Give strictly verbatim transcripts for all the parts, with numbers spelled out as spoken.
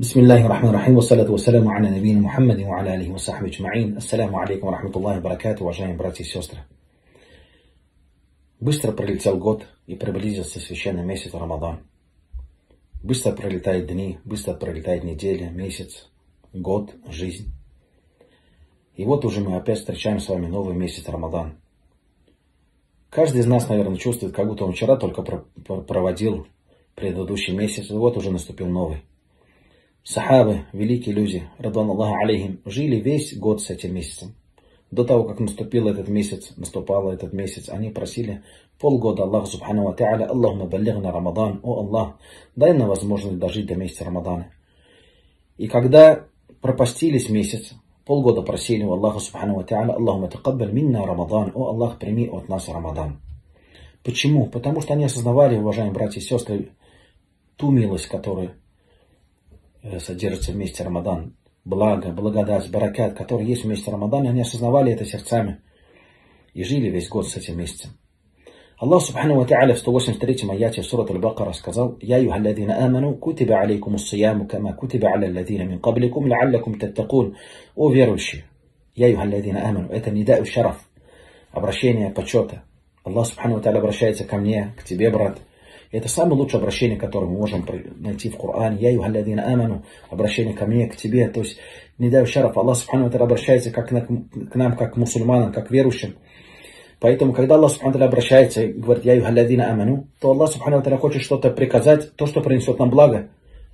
Бисмиллахи рахмани рахим, вассаляту вассаляму аля набийна Мухаммадин ва аля алихи ва сахби аджмаин. Ассаляму алейкум ва рахматуллахи ва баракату, уважаемые братья и сестры. Быстро пролетел год и приблизился священный месяц Рамадан. Быстро пролетают дни, быстро пролетает неделя, месяц, год, жизнь. И вот уже мы опять встречаем с вами новый месяц Рамадан. Каждый из нас, наверное, чувствует, как будто он вчера только проводил предыдущий месяц, и вот уже наступил новый. Сахабы, великие люди, радван Аллаху алейхим, жили весь год с этим месяцем. До того, как наступил этот месяц, наступал этот месяц, они просили полгода Аллаха субхану ва та'аля: Аллахума баллигна Рамадан, о Аллах, дай нам возможность дожить до месяца Рамадана. И когда пропастились месяц, полгода просили у Аллаха субхану ва та'аля: Аллахума такаббаль минна Рамадан, о Аллах, прими от нас Рамадан. Почему? Потому что они осознавали, уважаемые братья и сестры, ту милость, которая содержится в месяце Рамадан, благо, благодать, баракат, который есть в месяце Рамадана, они осознавали это сердцами и жили весь год с этим месяцем. Аллах субхану ва та'аля в сто восемьдесят третьем аяте сурат Аль-Бакара сказал: Я юхалладина аману, кутиба алейкум ус-сияму, кама кутиба аля алладина мин кабликум, лааллакум таттакун. О верующие, я юхалладина аману, это нида шараф, обращение почета. Аллах субхану ва та'аля обращается ко мне, к тебе, брат. Это самое лучшее обращение, которое мы можем найти в Коране. Я юхалладина аману, обращение ко мне, к тебе. То есть, не дай шараф, Аллах субхану ва та'аля обращается как на, к нам, как к мусульманам, как к верующим. Поэтому, когда Аллах субхану ва та'аля обращается и говорит: Я юхалладина аману, то Аллах субхану ва та'аля хочет что-то приказать, то, что принесет нам благо.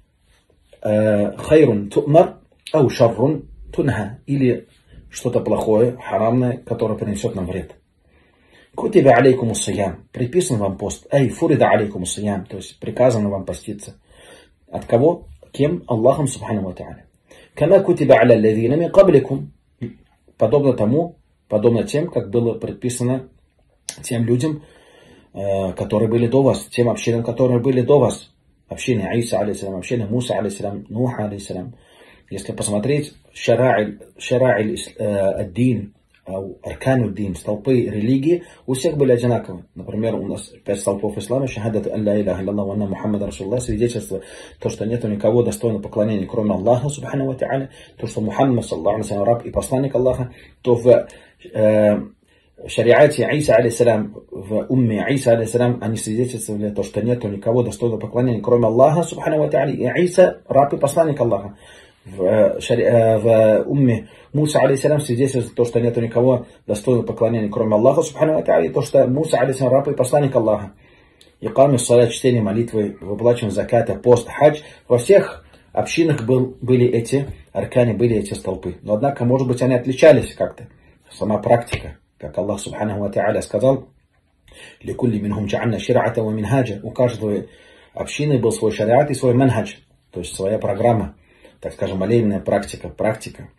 Хайрун ту'мар, ау шаррун тунха. Или что-то плохое, харамное, которое принесет нам вред. Кутиба алейкум ус-сиям, приписан вам пост. Эй, фурида алейкум ус-сиям, то есть приказано вам поститься. От кого? Кем? Аллахом субхану ва та'аля. Кама кутиба аля алладина мин кабликум, подобно тому, подобно тем, как было предписано тем людям, которые были до вас, тем общинам, которые были до вас. Община Иса алейхиссалям, община Муса алейхиссалям, Нуха алейхиссалям. Если посмотреть шара'иль ад-дин, аркануддин, столпы религии, у всех были одинаковые. Например, у нас пять столпов ислама: шахадату ан ла илляха илляллах ва анна Мухаммада расулуллах, свидетельство, то, что нет никого достойного поклонения, кроме Аллаха субхану ва та'аля, то, что Мухаммад саллаллаху алейхи ва саллям раб и посланник Аллаха, то в э, шариате Иса алейхиссалям, в умме Иса алейхиссалям, они свидетельствовали то, что нет никого достойного поклонения, кроме Аллаха субхану ва та'аля, и Иса раб и посланник Аллаха. В, шари... в умме Муса алейхиссалям свидетельствует то, что нет никого достойного поклонения, кроме Аллаха субхану ва та'аля, и то, что Муса алейхиссалям раб и посланник Аллаха. Иками салят, чтение молитвы, выплачивание заката, пост, хадж. Во всех общинах был, были эти арканы, были эти столпы. Но однако, может быть, они отличались как-то. Сама практика, как Аллах субхану ва та'аля сказал: «Ликулли минхум джа'альна шир'ата ва минхаджа». У каждой общины был свой шариат и свой манхадж, то есть своя программа, так скажем, молельная практика, практика.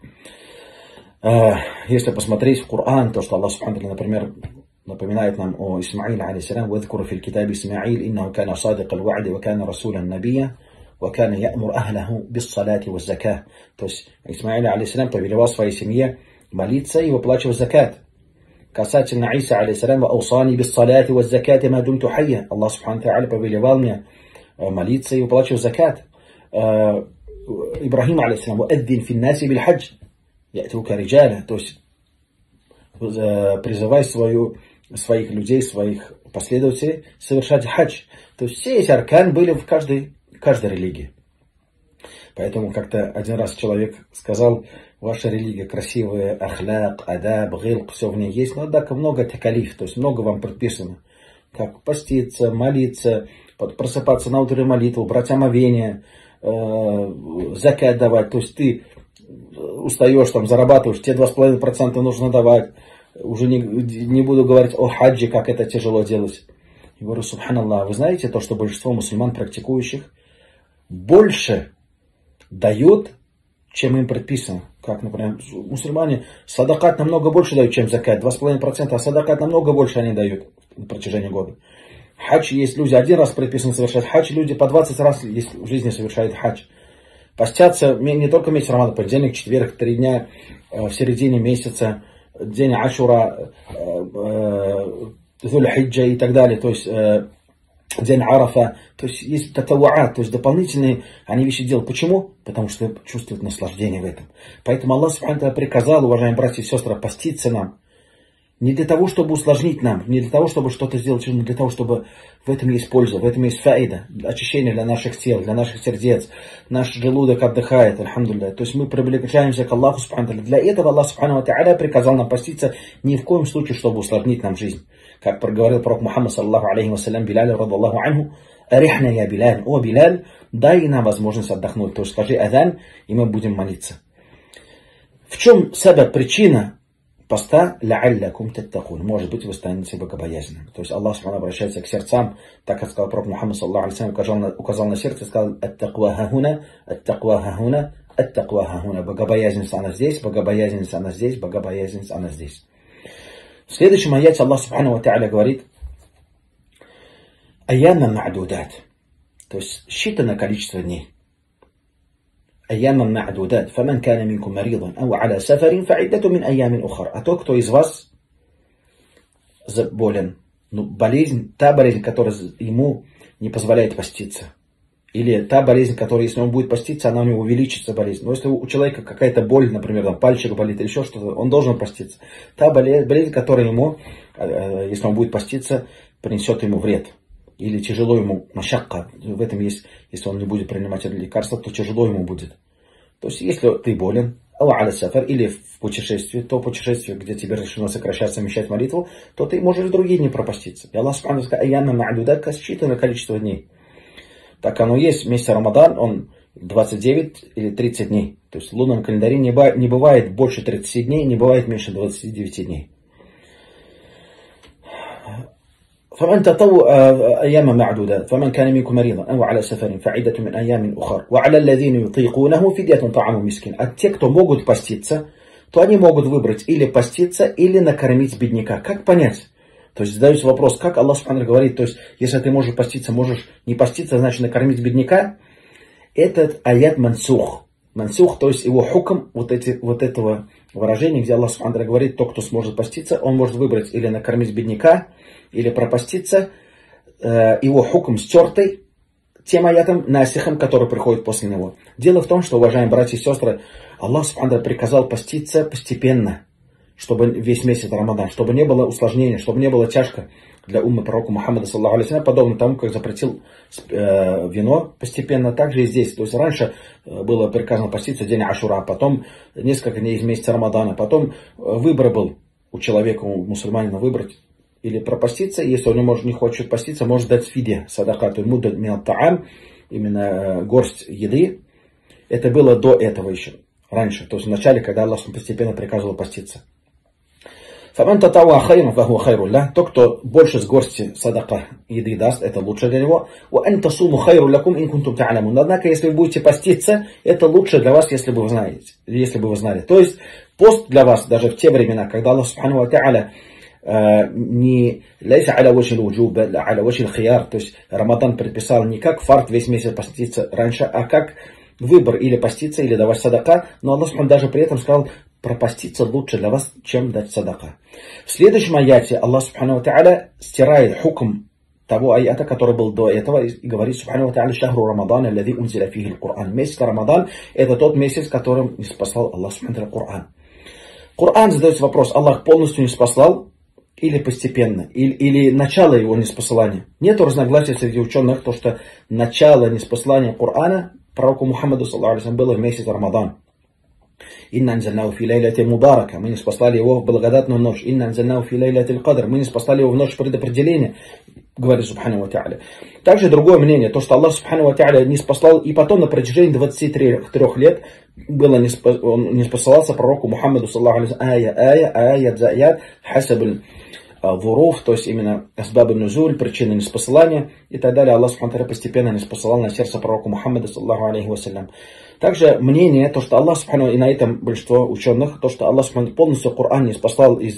Если посмотреть в Коран, то, что Аллах субхану ва та'аля, например, напоминает нам о Исмаиле алейхиссалям: «Вадкуру фил китаби Исмаил, иннаху кана садикал ва'ди, ва кана расулян набия, ва кана я'мур ахлаху бис-салати ваз-закат». То есть Исмаил алейхиссалям повелевал своей семье молиться и выплачивать закат. Касательно Иса алейхиссалям: «Аусани бис-салати ваз-закати ма думту хайя». Аллах субхану ва та'аля повелевал мне молиться и выплачивать закат. Ибрахим алейхиссалям: «Вааддин фин наси биль хадж, ятука риджаля». То есть призывай свою, своих людей, своих последователей совершать хадж. То есть все эти арканы были в каждой, каждой религии. Поэтому как-то один раз человек сказал: ваша религия красивая, ахляк, адаб, гилк, все в ней есть, но однако много такалиф, то есть много вам предписано. Как поститься, молиться, просыпаться на утреннюю молитву, брать омовение, закат давать. То есть ты устаешь, там, зарабатываешь, тебе два с половиной процента нужно давать. Уже не, не буду говорить о хаджи, как это тяжело делать. Я говорю: субханаллах, вы знаете то, что большинство мусульман практикующих больше дают, чем им предписано. Как, например, мусульмане садакат намного больше дают, чем закат, два с половиной процента, а садакат намного больше они дают на протяжении года. Хадж, есть люди, один раз предписано совершать хадж, люди по двадцать раз в жизни совершают хадж. Постятся не только месяц Рамадан, понедельник, четверг, три дня в середине месяца, день Ашура, Зуль-Хиджа и так далее. То есть день Арафа. То есть есть татавуат, то есть дополнительные они вещи делают. Почему? Потому что чувствуют наслаждение в этом. Поэтому Аллах Субхану приказал, уважаемые братья и сестры, поститься нам. Не для того, чтобы усложнить нам, не для того, чтобы что-то сделать, но для того, чтобы в этом есть польза, в этом есть фаида, очищение для наших тел, для наших сердец. Наш желудок отдыхает, альхамдулилля. То есть мы приближаемся к Аллаху Субхану. Для этого Аллах Субхану приказал нам поститься ни в коем случае, чтобы усложнить нам жизнь. Как проговорил пророк Мухаммад, саллаху алейхи вассалям, Билялю, радаллаху анху, арихна я Биляль, о Биляль, дай нам возможность отдохнуть. То есть скажи азан, и мы будем молиться. В чем сабаб, причина поста? Ла'аллякум таттакун. Может быть, вы станете богобоязненными. То есть Аллах Субхану обращается к сердцам, так как сказал пророк Мухаммад, саллаху алейхи вассалям, указал на, указал на сердце и сказал: ат-таква хахуна, ат-таква хахуна, ат-таква хахуна. Богобоязненность она здесь, богобоязненность она здесь, богобоязненность она здесь. В следующем аяте Аллах Субхану ва Тааля говорит: айяман ма'дудат. То есть считанное количество дней. Айяман ма'дудат. Фаман кана минкум маридан ау аля сафарин фа'иддату мин айямин ухар. А тот, кто из вас болен, ну, болезнь, та болезнь, которая ему не позволяет поститься. Или та болезнь, которая, если он будет поститься, она у него увеличится болезнь. Но если у человека какая-то боль, например, там, пальчик болит или еще что-то, он должен поститься. Та болезнь, болезнь, которая ему, если он будет поститься, принесет ему вред. Или тяжело ему, машакка. В этом есть, если он не будет принимать лекарства, то тяжело ему будет. То есть, если ты болен, или в путешествии, то путешествие, где тебе решено сокращать, совмещать молитву, то ты можешь в другие дни пропаститься. И Аллах Субхану сказал: айяма ма'дудат, считанное количество дней. Так оно есть, в месяц Рамадан он двадцать девять или тридцать дней. То есть в лунном календаре не бывает больше тридцати дней, не бывает меньше двадцати девяти дней. فمن تطوع أيام معدودات فمن كان منكم مريضا أو على سفر فعدة من أيام أخر وعلى الذين يطيقونه فدية طعام مسكين. А те, кто могут поститься, то они могут выбрать или поститься, или накормить бедняка. Как понять? То есть задается вопрос, как Аллах Субхану говорит, то есть если ты можешь поститься, можешь не поститься, значит накормить бедняка. Этот аят мансух. Мансух, то есть его хукм вот, эти, вот этого выражения, где Аллах Субхану говорит, тот, кто сможет поститься, он может выбрать или накормить бедняка, или пропаститься. Его хукм стертый тем аятом насихом, который приходит после него. Дело в том, что, уважаемые братья и сестры, Аллах Субхану приказал поститься постепенно, чтобы весь месяц Рамадан, чтобы не было усложнения, чтобы не было тяжко для уммы пророка Мухаммада, саллаху алейхи вассалям, подобно тому, как запретил э, вино постепенно, также и здесь. То есть раньше было приказано поститься день Ашура, потом несколько дней из месяца Рамадана, потом выбор был у человека, у мусульманина выбрать или пропаститься, если он не, может, не хочет поститься, может дать фиде, садакату мудд мин таам, именно горсть еды. Это было до этого еще, раньше, то есть в начале, когда Аллах постепенно приказывал поститься. Фаман татауа хайран фахуа хайруллах. Тот, кто больше с горсти садака еды даст, это лучше для него. Ва ан тасуму хайру лакум ин кунтум та'ламун. Однако, если вы будете поститься, это лучше для вас, если бы вы знаете, если бы вы знали. То есть пост для вас даже в те времена, когда Аллах Субхану ва Тааля не лайса аля вачи луджуб, аля вачи лхияр, то есть Рамадан предписал не как фарт весь месяц поститься раньше, а как выбор или поститься, или давать садака. Но Аллах Субхану даже при этом сказал: пропаститься лучше для вас, чем дать садака. В следующем аяте Аллах Субхану ва Тааля стирает хукм того аята, который был до этого, и говорит Субхану ва Тааля: шахру Рамадан, аллади унзиля фихи аль-Кур'ан. Месяц Рамадан — это тот месяц, которым не спасал Аллах Субхану ва Тааля Кур'ан. Кур'ан, задается вопрос: Аллах полностью не спасал или постепенно, или, или начало его неспослания? Нет разногласия среди ученых, то что начало неспослания Кур'ана пророку Мухаммаду саллаллаху алейхи ва саллям было в месяц Рамадан. Инна анзальнаху фи лайлати мубарака. Мы не спаслали его в благодатную ночь. Инна анзальнаху фи лайлати аль-Кадр. Мы не спаслали его в ночь предопределения, говорит Субхану ва Тааля. Также другое мнение, то что Аллах Субхану ва Тааля не спаслал, и потом на протяжении двадцати трёх лет было не спа, он не спасался пророку Мухаммаду саллаллаху алейхи ва саллям. Ая, ая, аят за аят, хасаб вуруф, то есть именно асбаб нузуль, причины неспосылания и так далее. Аллах Субхану ва Тааля постепенно не спасал на сердце пророку Мухаммада саллаллаху алейхи ва саллям. Также мнение, то что Аллах Субхану, и на этом большинство ученых, то что Аллах Субхану полностью Коран не спасал из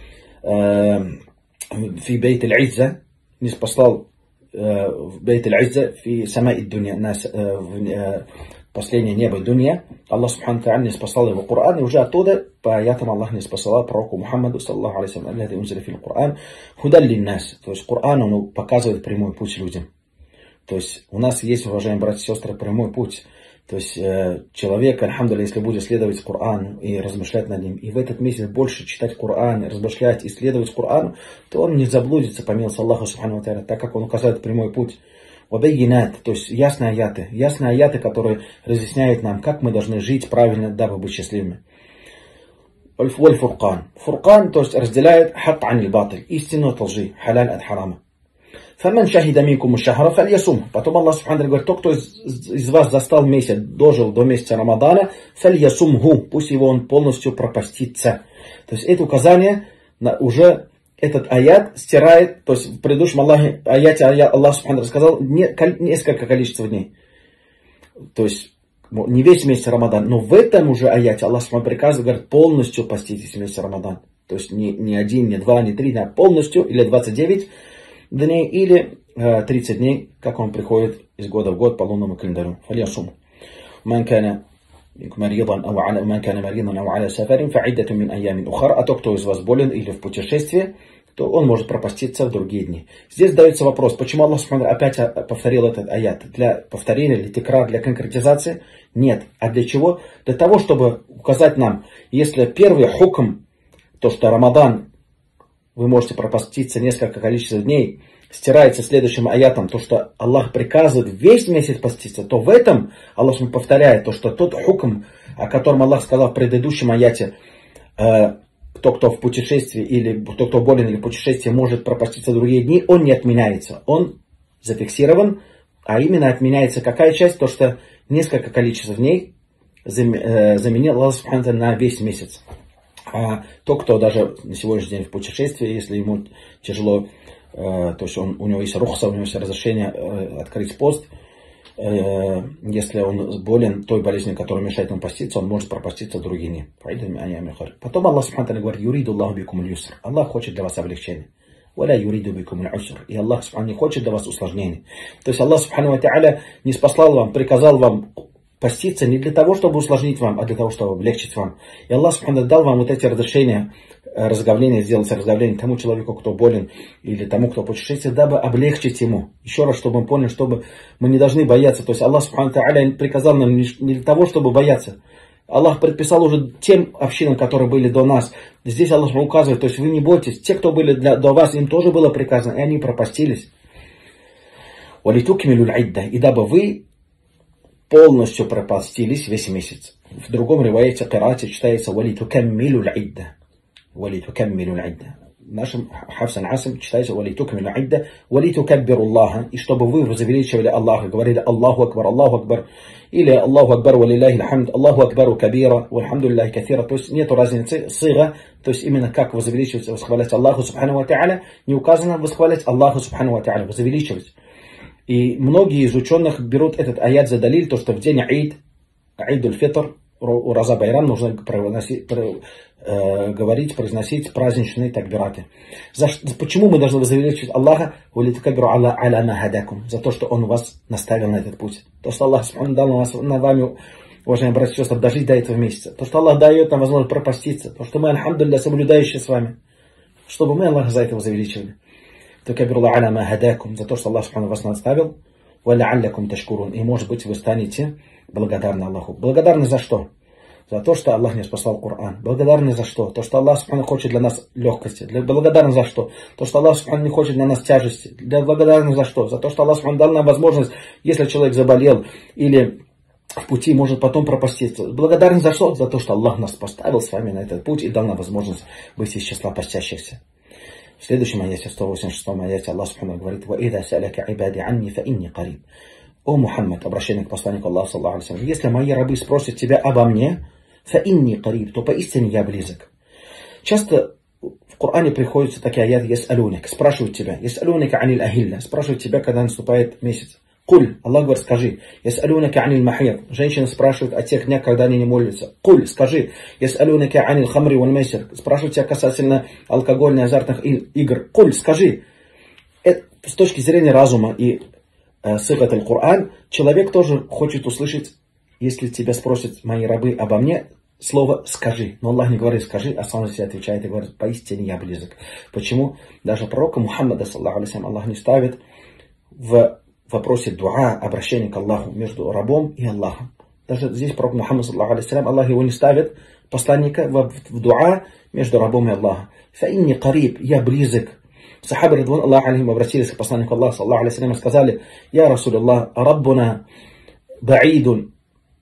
фи бейт аль-Изза, не спасал в бейт аль-Изза фи самаи дунья, последнее небо и дунья, Аллах Субхану Тааля не спасал его Коран, и уже оттуда по аятам Аллах не спасал пророку Мухаммаду, саллаху алейхи Коран, худан линнас, то есть Коран, он показывает прямой путь людям. То есть у нас есть, уважаемые братья и сестры, прямой путь. То есть э, человек, альхамдулилля, если будет следовать Корану и размышлять над ним, и в этот месяц больше читать Коран, размышлять, исследовать Корану, то он не заблудится, по милости Аллаха Субхану Тааля, так как он указывает прямой путь. Вабайгинат, то есть ясные аяты, ясные аяты, которые разъясняют нам, как мы должны жить правильно, дабы быть счастливыми. Валь фуркан. Фуркан, то есть разделяет хак ан аль-батиль, истину от лжи, халяль от харама. Фаман шахида минкум аш-шахра фальясум. Потом Аллах Субхану говорит, тот, кто из, из вас застал месяц, дожил до месяца Рамадана, фальясумгу, пусть его он полностью пропастится. То есть это указание на уже этот аят стирает, то есть в предыдущем Аллахе, аяте Аллах Субхану рассказал не, несколько количества дней. То есть не весь месяц Рамадан, но в этом уже аяте Аллах Субхану приказывает, говорит, полностью поститесь месяц Рамадан. То есть не, не один, не два, не три, а полностью, или двадцать девять дней, или э, тридцать дней, как он приходит из года в год по лунному календарю. Фальясум. Ман кана مريضا أو على من كان مريضا أو على سفر فعدة من أيام أخرى. А тот, кто из вас болен или в путешествии, то он может пропаститься в другие дни. Здесь задается вопрос, почему Аллах опять повторил этот аят? Для повторения, для тикрар, для конкретизации? Нет. А для чего? Для того, чтобы указать нам, если первый хукм, то что Рамадан, вы можете пропаститься несколько количества дней, стирается следующим аятом, то, что Аллах приказывает весь месяц поститься, то в этом Аллах повторяет, то, что тот хукм, о котором Аллах сказал в предыдущем аяте, э, кто, кто в путешествии, или кто, кто болен или в путешествии, может пропаститься в другие дни, он не отменяется. Он зафиксирован, а именно отменяется какая часть? То, что несколько количеств дней заменил Аллах Субхану на весь месяц. А тот, кто даже на сегодняшний день в путешествии, если ему тяжело, то есть он, у него есть рухса, у него есть разрешение открыть пост. Если он болен той болезнью, которая мешает ему поститься, он может пропаститься в другие дни. Потом Аллах Субхану говорит, юриду Аллаху бикум аль-юср. Аллах хочет для вас облегчения. Валя юриду бикум аль-уср. И Аллах Субхану не хочет для вас усложнений. То есть Аллах Субхану Тааля не спаслал вам, приказал вам поститься не для того, чтобы усложнить вам, а для того, чтобы облегчить вам. И Аллах Субхану дал вам вот эти разрешения, разговление, сделать разговление тому человеку, кто болен, или тому, кто путешествует, дабы облегчить ему. Еще раз, чтобы он понял, чтобы мы не должны бояться. То есть Аллах Субхану Тааля приказал нам не для того, чтобы бояться. Аллах предписал уже тем общинам, которые были до нас. Здесь Аллах указывает, то есть вы не бойтесь. Те, кто были для, до вас, им тоже было приказано, и они пропастились. И дабы вы полностью пропастились весь месяц. В другом риваяте кирате читается «Валитукаммилу л'идда». «Валитукаммилу л'идда». В нашем Хафсан Асим читается «Валитукаммилу л'идда». «Валитукаббиру Аллаха». И чтобы вы возвеличивали Аллаха, говорили «Аллаху Акбар, Аллаху Акбар». Или «Аллаху Акбар, валилляхи лхамд». «Аллаху Акбару кабира, вальхамдулиллахи кафира». То есть нету разницы сыга. То есть именно как возвеличивать, восхвалять Аллаху Субхану ва Тааля. Не указано восхвалять Аллаху Субхану ва Тааля, возвеличивать. И многие из ученых берут этот аят за далиль, то что в день Аид, Аид аль-Фитр, Ураза Байрам, нужно проносить, про, э, говорить, произносить праздничные такбираты. За, почему мы должны возвеличивать Аллаха? За то, что Он вас наставил на этот путь. То, что Аллах дал нас, на вами, уважаемые братья и сестры, дожить до этого месяца. То, что Аллах дает нам возможность пропаститься. То, что мы, альхамдулилля, соблюдающие с вами. Чтобы мы Аллаха за это возвеличивали. За то, что Аллах вас наставил, и может быть вы станете благодарны Аллаху. Благодарны за что? За то, что Аллах не спасал Коран. Благодарны за что? То, что Аллах хочет для нас легкости. Благодарны за что? То, что Аллах не хочет для нас тяжести. Благодарны за что? За то, что Аллах дал нам возможность, если человек заболел или в пути, может потом пропаститься. Благодарны за что? За то, что Аллах нас поставил с вами на этот путь и дал нам возможность быть из числа постящихся. В следующем аяте, сто восемьдесят шестом аяте, Аллах Субхану говорит: «Ваида саляка ибади анни фа инни кариб». О Мухаммад, обращение к посланнику Аллаха, саллаху алейхи ва саллям, если мои рабы спросят тебя обо мне, фа инни кариб, то поистине я близок. Часто в Коране приходится такие аяты: яс'алуник, спрашивают тебя, яс'алуника анил ахилля, спрашивают тебя, когда наступает месяц. Куль, Аллах говорит, скажи, яс'алуника анил махир, женщины спрашивают о тех днях, когда они не молятся. Куль, скажи, яс'алуника анил хамри валь майсир, спрашивают тебя касательно алкогольных азартных игр. Куль, скажи. Это, с точки зрения разума и э, сыгат аль-Кур'ан, человек тоже хочет услышать если тебя спросят мои рабы обо мне, слово «скажи». Но Аллах не говорит «скажи», а сам себе отвечает и говорит «поистине я близок». Почему? Даже пророка Мухаммада, саллаху алейхи, Аллах не ставит в вопросе дуа, обращения к Аллаху между рабом и Аллахом. Даже здесь пророк Мухаммад, саллаху алейхи, Аллах его не ставит, посланника, в, в дуа между рабом и Аллахом. «Фаинни кариб», я близок. Сахабы, радван Аллах алейхим, обратились к посланнику Аллаха, саллаху алейхи, и сказали: «Я Расул Аллах, раббуна баидун».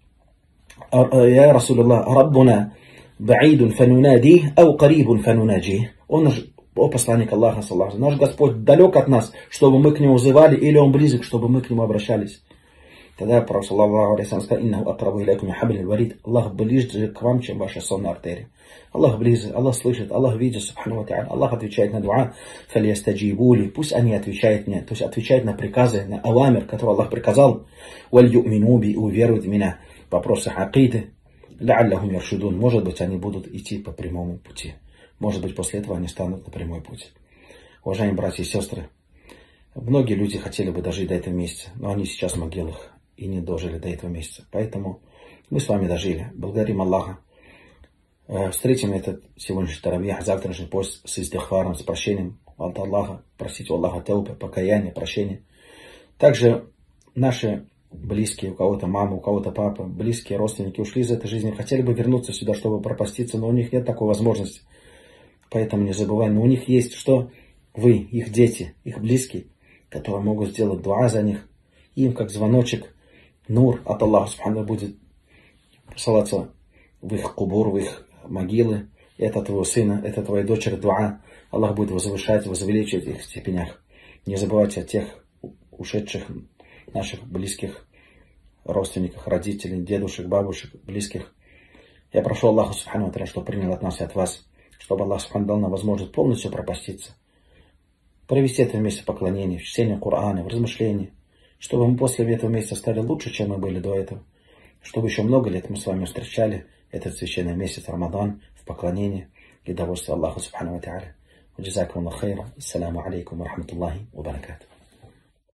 Я Расул Аллах, раббуна баидун фанунадих, ау карибун фанунаджих. Он же, о посланник Аллаха, саллаху алейхи, наш Господь далек от нас, чтобы мы к нему взывали, или он близок, чтобы мы к нему обращались. Тогда пророк, саллаху алейхи, сказал: «Иннаху акрабу илайкум хаблил варид». Аллах ближе к вам, чем ваша сонная артерия. Аллах близок, Аллах слышит, Аллах видит, субхану ва тааля. Аллах отвечает на дуа. «Фальястаджибули», пусть они отвечают мне, то есть отвечают на приказы, на авамир, который Аллах приказал. «Валь ю'мину би», уверуют в меня. Вопросы акиды. «Ла'аллахум яршудун», может быть, они будут идти по прямому пути. Может быть, после этого они станут на прямой путь. Уважаемые братья и сестры, многие люди хотели бы дожить до этого месяца, но они сейчас в могилах и не дожили до этого месяца. Поэтому мы с вами дожили. Благодарим Аллаха. Встретим этот сегодняшний таравих, завтрашний пост с истихфаром, с прощением от Аллаха. Просить у Аллаха таубы, покаяние, прощение. Также наши близкие, у кого-то мама, у кого-то папа, близкие, родственники ушли из этой жизни, хотели бы вернуться сюда, чтобы пропаститься, но у них нет такой возможности. Поэтому не забываем, но у них есть что? Вы, их дети, их близкие, которые могут сделать дуа за них. Им, как звоночек, нур от Аллаха субхану будет посылаться в их кубур, в их могилы. Это твоего сына, это твоя дочери, дуа. Аллах будет возвышать, возвеличивать их в степенях. Не забывайте о тех ушедших наших близких родственниках, родителей, дедушек, бабушек, близких. Я прошу Аллаха субхану ва тааля, чтобы принял от нас и от вас, чтобы Аллах субхану дал нам возможность полностью пропаститься, провести это месяц поклонения, в чтении Корана, в размышлении, чтобы мы после этого месяца стали лучше, чем мы были до этого, чтобы еще много лет мы с вами встречали этот священный месяц Рамадан в поклонении и довольстве Аллаху субхану ва тааля. Джазакум Аллах хайра. Ассаламу алейкум ва рахматуллахи ва баракатух.